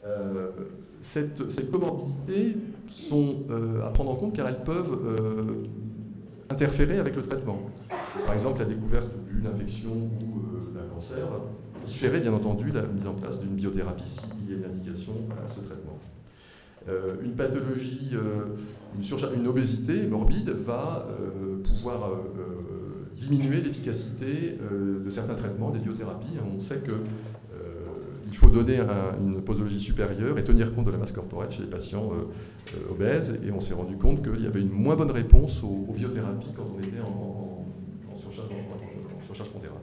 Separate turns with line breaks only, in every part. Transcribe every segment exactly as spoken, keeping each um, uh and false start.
Euh, cette, ces comorbidités sont euh, à prendre en compte car elles peuvent euh, interférer avec le traitement. Par exemple, la découverte d'une infection ou euh, d'un cancer différait bien entendu la mise en place d'une biothérapie s'il y a une indication à ce traitement. Euh, une pathologie, euh, une, surcharge, une obésité morbide va euh, pouvoir euh, diminuer l'efficacité euh, de certains traitements, des biothérapies. On sait que il faut donner un, une posologie supérieure et tenir compte de la masse corporelle chez les patients euh, euh, obèses. Et on s'est rendu compte qu'il y avait une moins bonne réponse aux, aux biothérapies quand on était en, en, en, surcharge, en, en surcharge pondérale.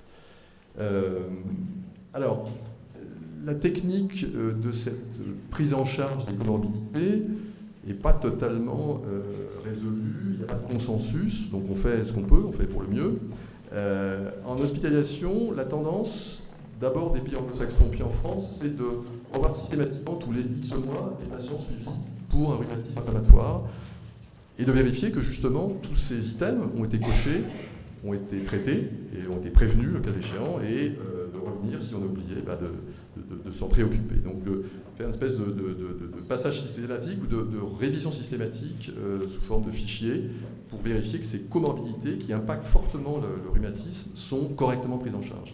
Euh, alors, la technique euh, de cette prise en charge des comorbidités n'est pas totalement euh, résolue. Il n'y a pas de consensus, donc on fait ce qu'on peut, on fait pour le mieux. Euh, en hospitalisation, la tendance, d'abord des pays anglo-saxons puis en France, c'est de revoir systématiquement tous les X mois les patients suivis pour un rhumatisme inflammatoire et de vérifier que justement tous ces items ont été cochés, ont été traités et ont été prévenus le cas échéant et euh, de revenir, si on a oublié, bah de, de, de, de s'en préoccuper. Donc de faire une espèce de, de, de, de passage systématique ou de, de révision systématique euh, sous forme de fichier pour vérifier que ces comorbidités qui impactent fortement le, le rhumatisme sont correctement prises en charge.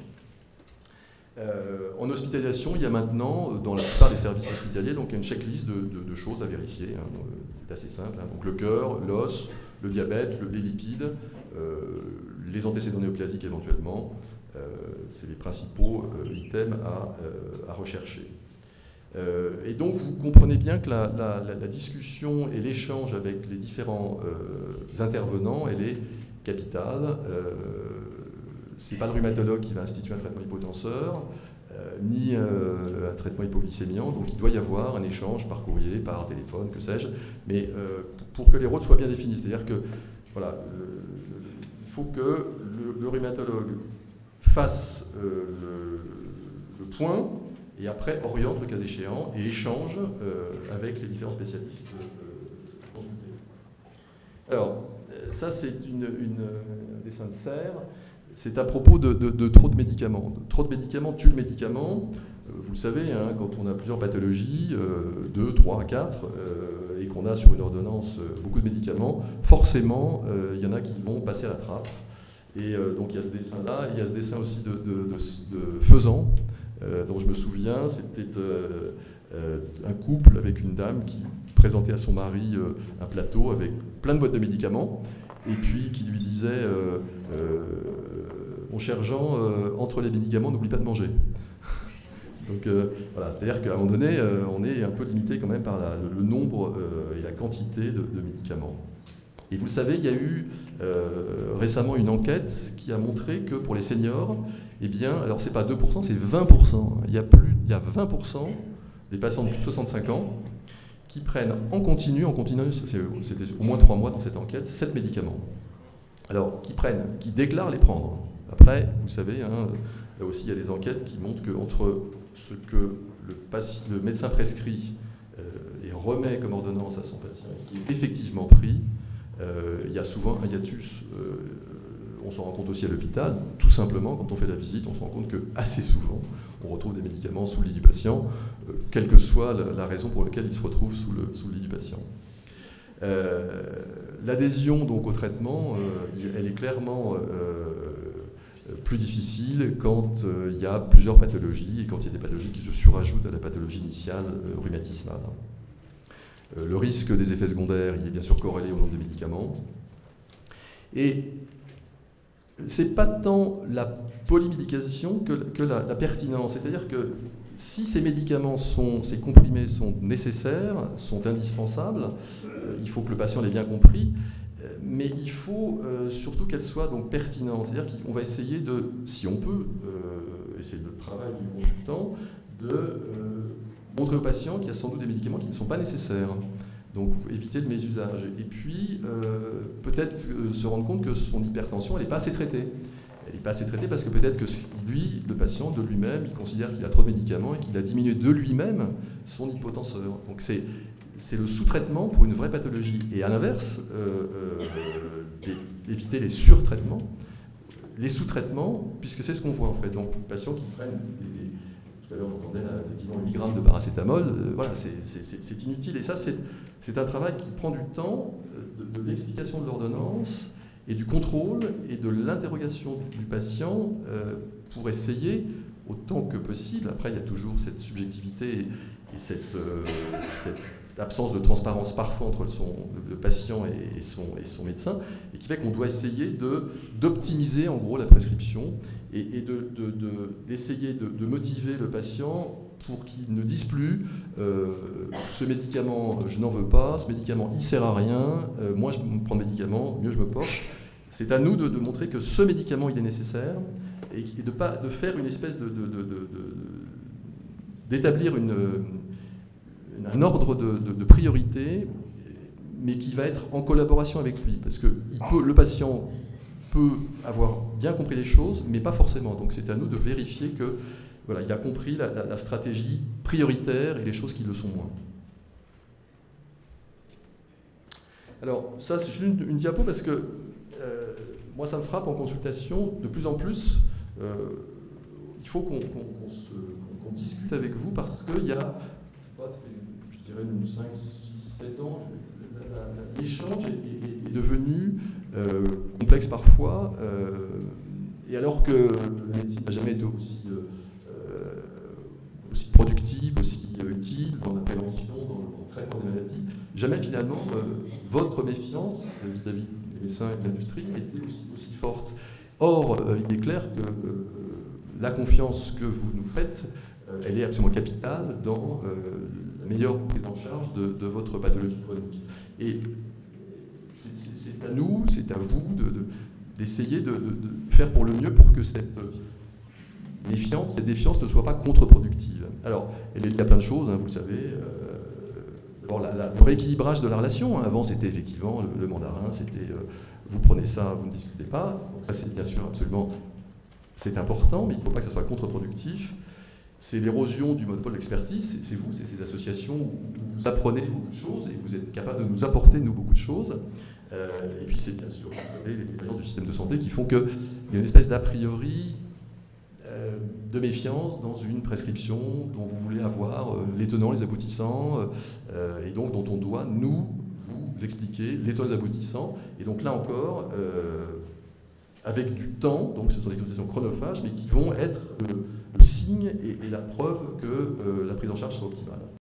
Euh, en hospitalisation, il y a maintenant, dans la plupart des services hospitaliers, donc une checklist de, de, de choses à vérifier. Hein. C'est assez simple. Hein. Donc le cœur, l'os, le diabète, le, les lipides, euh, les antécédents néoplasiques éventuellement. Euh, c'est les principaux euh, items à, euh, à rechercher. Euh, et donc vous comprenez bien que la, la, la discussion et l'échange avec les différents euh, intervenants, elle est capitale. Euh, Ce n'est pas le rhumatologue qui va instituer un traitement hypotenseur, euh, ni euh, un traitement hypoglycémiant, donc il doit y avoir un échange par courrier, par téléphone, que sais-je, mais euh, pour que les rôles soient bien définis. C'est-à-dire que, voilà, euh, il faut que le, le rhumatologue fasse euh, le, le point, et après oriente le cas échéant, et échange euh, avec les différents spécialistes euh, consultés. Alors, ça c'est une, une, un dessin de serre. C'est à propos de, de, de trop de médicaments. Trop de médicaments tue le médicament. Euh, vous le savez, hein, quand on a plusieurs pathologies, euh, deux, trois, quatre, euh, et qu'on a sur une ordonnance euh, beaucoup de médicaments, forcément, euh, il y en a qui vont passer à la trappe. Et euh, donc il y a ce dessin-là, il y a ce dessin aussi de, de, de, de Faisan, euh, dont je me souviens, c'était euh, euh, un couple avec une dame qui présentait à son mari euh, un plateau avec plein de boîtes de médicaments, et puis qui lui disait euh, euh, « Mon cher Jean, euh, entre les médicaments, n'oublie pas de manger ». Donc euh, voilà, c'est-à-dire qu'à un moment donné, euh, on est un peu limité quand même par la, le, le nombre euh, et la quantité de, de médicaments. Et vous le savez, il y a eu euh, récemment une enquête qui a montré que pour les seniors, eh bien, alors c'est pas deux pour cent, c'est vingt pour cent. Il y a, plus, il y a vingt pour cent des patients de plus de soixante-cinq ans qui prennent en continu, en continu, c'était au moins trois mois dans cette enquête, sept médicaments. Alors, qui prennent, qui déclarent les prendre. Après, vous savez, hein, là aussi, il y a des enquêtes qui montrent qu'entre ce que le, patient, le médecin prescrit euh, et remet comme ordonnance à son patient et ce qui est effectivement pris, euh, il y a souvent un hiatus. Euh, on s'en rend compte aussi à l'hôpital. Tout simplement, quand on fait la visite, on se rend compte que assez souvent, on retrouve des médicaments sous le lit du patient, euh, quelle que soit la, la raison pour laquelle il se retrouve sous le, sous le lit du patient. Euh, L'adhésion donc au traitement, euh, elle est clairement euh, plus difficile quand euh, il y a plusieurs pathologies et quand il y a des pathologies qui se surajoutent à la pathologie initiale euh, rhumatismale. Euh, le risque des effets secondaires, il est bien sûr corrélé au nombre de médicaments. Et c'est pas tant la polymédication que, que la, la pertinence. C'est-à-dire que si ces médicaments, sont, ces comprimés sont nécessaires, sont indispensables, euh, il faut que le patient l'ait bien compris, euh, mais il faut euh, surtout qu'elles soient donc pertinentes. C'est-à-dire qu'on va essayer de, si on peut, euh, et c'est le travail du consultant, de euh, montrer au patient qu'il y a sans doute des médicaments qui ne sont pas nécessaires. Donc éviter le mésusage. Et puis euh, peut-être euh, se rendre compte que son hypertension, elle n'est pas assez traitée. Elle n'est pas assez traitée parce que peut-être que lui, le patient, de lui-même, il considère qu'il a trop de médicaments et qu'il a diminué de lui-même son hypotenseur. Donc c'est, c'est le sous-traitement pour une vraie pathologie. Et à l'inverse, euh, euh, éviter les surtraitements, les sous-traitements, puisque c'est ce qu'on voit en fait. Donc les patients qui prennent des, des, tout à l'heure j'entendais effectivement le Migrave milligrammes de paracétamol, euh, voilà, c'est inutile. Et ça, c'est un travail qui prend du temps, de, de l'explication de l'ordonnance, et du contrôle et de l'interrogation du patient euh, pour essayer, autant que possible, après il y a toujours cette subjectivité et, et cette, euh, cette absence de transparence parfois entre son, le patient et, et, son, et son médecin, et qui fait qu'on doit essayer d'optimiser en gros la prescription et, et d'essayer de, de, de, de motiver le patient pour qu'il ne dise plus euh, ce médicament je n'en veux pas, ce médicament il sert à rien, euh, moi je prends le médicament, mieux je me porte. C'est à nous de, de montrer que ce médicament il est nécessaire et, et de, pas, de faire une espèce de, de, de, de d'établir une, un ordre de, de, de priorité, mais qui va être en collaboration avec lui, parce que il peut, le patient peut avoir bien compris les choses, mais pas forcément. Donc c'est à nous de vérifier que voilà, il a compris la, la, la stratégie prioritaire et les choses qui le sont moins. Alors, ça, c'est juste une, une diapo parce que euh, moi, ça me frappe en consultation de plus en plus. Euh, il faut qu'on qu'on, qu'on qu'on discute avec vous parce qu'il y a, je sais pas, ça fait, je dirais, cinq, six, sept ans, l'échange est, est, est devenu euh, complexe parfois. Euh, et alors que la médecine n'a jamais été aussi. Euh, aussi productive, aussi euh, utile dans la prévention, dans le, dans le traitement des maladies. Jamais finalement euh, votre méfiance vis-à-vis des médecins et de l'industrie était aussi, aussi forte. Or, euh, il est clair que euh, la confiance que vous nous faites, euh, elle est absolument capitale dans euh, la meilleure prise en charge de, de votre pathologie chronique. Et c'est à nous, c'est à vous d'essayer de, de, de, de faire pour le mieux pour que cette méfiance, cette défiance ne soit pas contre-productive. Alors, elle est liée à plein de choses, hein, vous le savez. Euh, D'abord, la, la, le rééquilibrage de la relation. Hein. Avant, c'était effectivement le, le mandarin, c'était euh, vous prenez ça, vous ne discutez pas. Donc ça, c'est bien sûr absolument, c'est important, mais il ne faut pas que ça soit contre-productif. C'est l'érosion du monopole d'expertise, c'est vous, c'est ces associations où vous apprenez beaucoup de choses et vous êtes capable de nous apporter, nous, beaucoup de choses. Euh, et puis, c'est bien sûr, vous savez, les défaillances du système de santé qui font qu'il y a une espèce d'a priori de méfiance dans une prescription dont vous voulez avoir les tenants, les aboutissants, euh, et donc dont on doit, nous, vous expliquer les tenants, les aboutissants. Et donc là encore, euh, avec du temps, donc ce sont des consultations chronophages, mais qui vont être le, le signe et, et la preuve que euh, la prise en charge sera optimale.